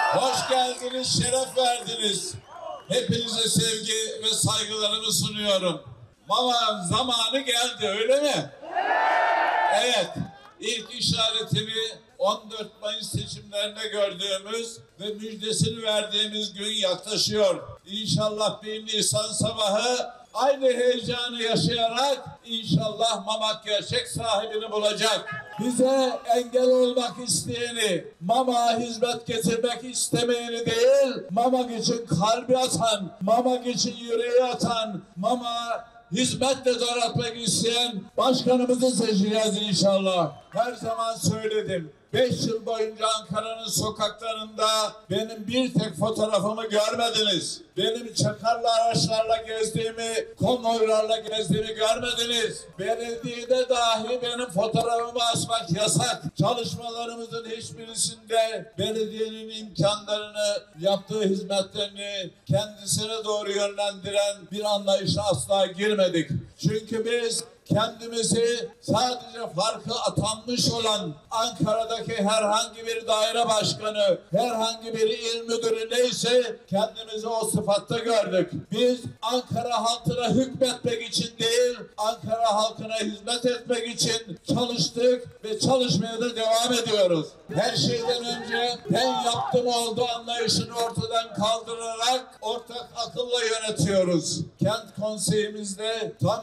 Hoş geldiniz, şeref verdiniz. Hepinize sevgi ve saygılarımı sunuyorum. Mama zamanı geldi, öyle mi? Evet. İlk işaretini 14 Mayıs seçimlerinde gördüğümüz ve müjdesini verdiğimiz gün yaklaşıyor. İnşallah 1 Nisan sabahı aynı heyecanı yaşayarak inşallah Mamak gerçek sahibini bulacak. Bize engel olmak isteyeni, Mamak'a hizmet getirmek istemeyeni değil, Mamak için kalbi atan, Mamak için yüreği atan, Mamak'a hizmetle donatmak isteyen başkanımızı seçeceğiz inşallah. Her zaman söyledim. 5 yıl boyunca Ankara'nın sokaklarında benim bir tek fotoğrafımı görmediniz. Benim çakarlı araçlarla gezdiğimi, konvoylarla gezdiğimi görmediniz. Belediyede dahi benim fotoğrafımı asmak yasak. Çalışmalarımızın hiçbirisinde belediyenin imkanlarını, yaptığı hizmetlerini kendisine doğru yönlendiren bir anlayışa asla girmedik. Çünkü biz kendimizi sadece farkı atanmış olan Ankara'daki herhangi bir daire başkanı, herhangi bir il müdürü neyse kendimizi o sıfatta gördük. Biz Ankara halkına hükmetmek için değil, Ankara halkına hizmet etmek için çalıştık ve çalışmaya da devam ediyoruz. Her şeyden önce ben yaptım oldu anlayışını ortadan kaldırarak ortak akılla yönetiyoruz. Kent konseyimizde tam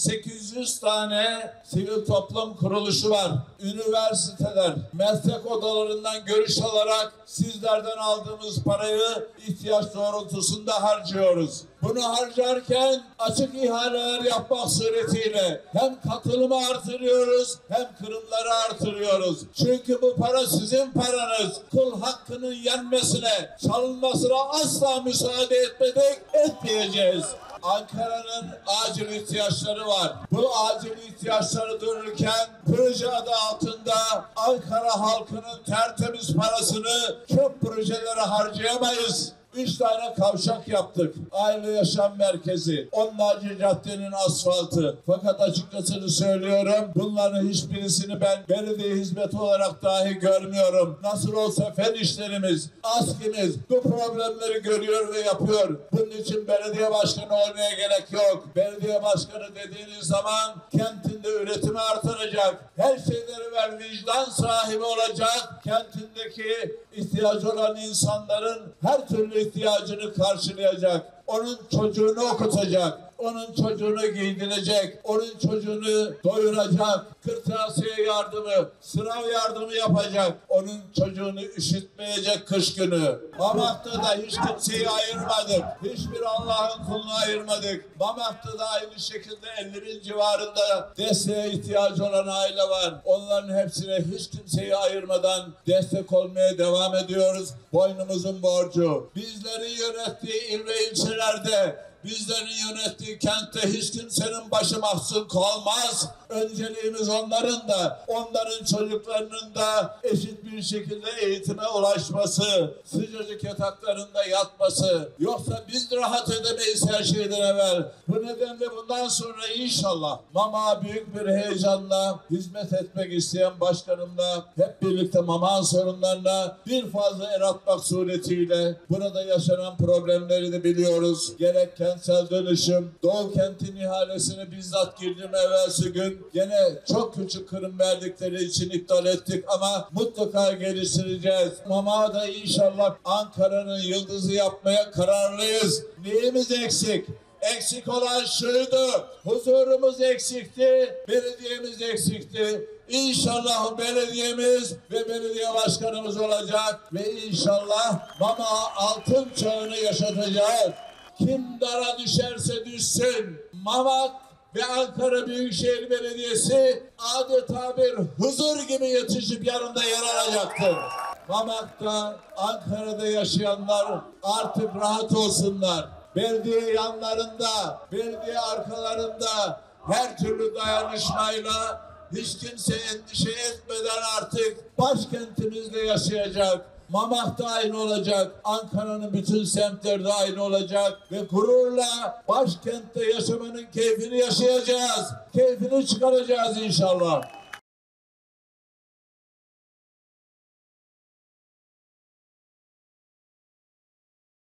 1800 tane sivil toplum kuruluşu var. Üniversiteler, meslek odalarından görüş alarak sizlerden aldığımız parayı ihtiyaç doğrultusunda harcıyoruz. Bunu harcarken açık ihaleler yapmak suretiyle hem katılımı artırıyoruz hem kırımları artırıyoruz. Çünkü bu para sizin paranız. Kul hakkının yenmesine, çalınmasına asla müsaade etmedik, etmeyeceğiz. Ankara'nın acil ihtiyaçları var. Bu acil ihtiyaçları dururken proje adı altında Ankara halkının tertemiz parasını çöp projelere harcayamayız. 3 tane kavşak yaptık. Aile yaşam merkezi. Onlarca caddenin asfaltı. Fakat açıkçası söylüyorum, bunların hiçbirisini ben belediye hizmeti olarak dahi görmüyorum. Nasıl olsa fen işlerimiz, ASKİ'miz bu problemleri görüyor ve yapıyor. Bunun için belediye başkanı olmaya gerek yok. Belediye başkanı dediğiniz zaman kentinde üretimi artıracak. Her şeyleri ver, vicdan sahibi olacak. Kentindeki ihtiyacı olan insanların her türlü ihtiyacını karşılayacak. Onun çocuğunu okutacak. Onun çocuğunu giydirecek. Onun çocuğunu doyuracak. Kırtasiye yardımı, sınav yardımı yapacak. Onun çocuğunu üşütmeyecek kış günü. Mamak'ta da hiç kimseyi ayırmadık. Hiçbir Allah'ın kulunu ayırmadık. Mamak'ta da aynı şekilde 50 bin civarında desteğe ihtiyacı olan aile var. Onların hepsine hiç kimseyi ayırmadan destek olmaya devam ediyoruz. Boynumuzun borcu. Bizleri yönettiği il ve ilçelerde, bizlerin yönettiği kentte hiç kimsenin başı mahzun kalmaz. Önceliğimiz onların da, onların çocuklarının da eşit bir şekilde eğitime ulaşması, sıcacık yataklarında yatması. Yoksa biz rahat edemeyiz her şeyden evvel. Bu nedenle bundan sonra inşallah Mamak'a büyük bir heyecanla hizmet etmek isteyen başkanımla hep birlikte Mamak'ın sorunlarına bir fazla el atmak suretiyle burada yaşanan problemleri de biliyoruz. Gerek kentsel dönüşüm, Doğu kentin ihalesini bizzat girdim evvelsi gün. Gene çok küçük kırım verdikleri için iptal ettik ama mutlaka geliştireceğiz. Mamak'a da inşallah Ankara'nın yıldızı yapmaya kararlıyız. Neyimiz eksik? Eksik olan şuydu: huzurumuz eksikti, belediyemiz eksikti. İnşallah belediyemiz ve belediye başkanımız olacak ve inşallah Mamak'a altın çağını yaşatacak. Kim dara düşerse düşsün, Mamak ve Ankara Büyükşehir Belediyesi adeta bir huzur gibi yetişip yanında yer alacaktır. Mamak'ta, Ankara'da yaşayanlar artık rahat olsunlar. Belediye yanlarında, belediye arkalarında her türlü dayanışmayla hiç kimse endişe etmeden artık başkentimizde yaşayacak. Mamak'ta aynı olacak, Ankara'nın bütün semtleri de aynı olacak ve gururla başkentte yaşamanın keyfini yaşayacağız. Keyfini çıkaracağız inşallah.